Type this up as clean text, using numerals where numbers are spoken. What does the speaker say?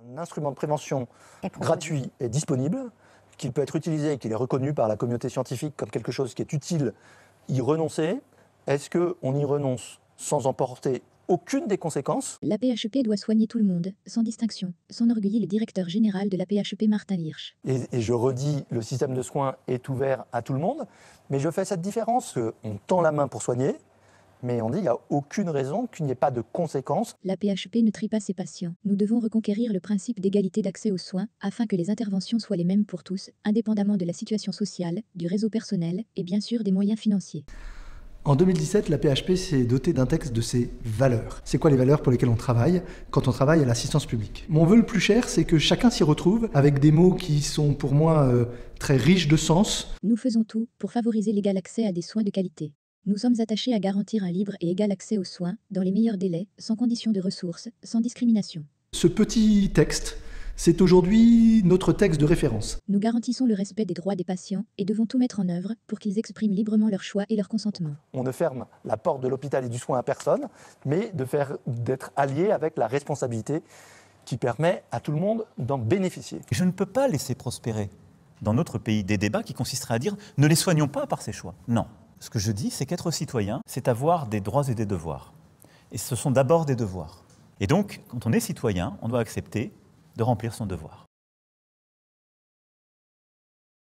Un instrument de prévention gratuit et disponible, qu'il peut être utilisé et qu'il est reconnu par la communauté scientifique comme quelque chose qui est utile, y renoncer. Est-ce qu'on y renonce sans en porter aucune des conséquences? La PHEP doit soigner tout le monde, sans distinction, s'enorgueillit le directeur général de la PHEP Martin Hirsch. Et je redis, le système de soins est ouvert à tout le monde, mais je fais cette différence. On tend la main pour soigner, mais on dit qu'il n'y a aucune raison qu'il n'y ait pas de conséquences. La PHEP ne trie pas ses patients. Nous devons reconquérir le principe d'égalité d'accès aux soins afin que les interventions soient les mêmes pour tous, indépendamment de la situation sociale, du réseau personnel et bien sûr des moyens financiers. En 2017, la PHP s'est dotée d'un texte de ses valeurs. C'est quoi les valeurs pour lesquelles on travaille quand on travaille à l'assistance publique? Mon vœu le plus cher, c'est que chacun s'y retrouve avec des mots qui sont pour moi très riches de sens. Nous faisons tout pour favoriser l'égal accès à des soins de qualité. Nous sommes attachés à garantir un libre et égal accès aux soins, dans les meilleurs délais, sans condition de ressources, sans discrimination. Ce petit texte, c'est aujourd'hui notre texte de référence. Nous garantissons le respect des droits des patients et devons tout mettre en œuvre pour qu'ils expriment librement leur choix et leur consentement. On ne ferme la porte de l'hôpital et du soin à personne, mais d'être allié avec la responsabilité qui permet à tout le monde d'en bénéficier. Je ne peux pas laisser prospérer dans notre pays des débats qui consisteraient à dire « ne les soignons pas par ces choix ». Non. Ce que je dis, c'est qu'être citoyen, c'est avoir des droits et des devoirs. Et ce sont d'abord des devoirs. Et donc, quand on est citoyen, on doit accepter de remplir son devoir.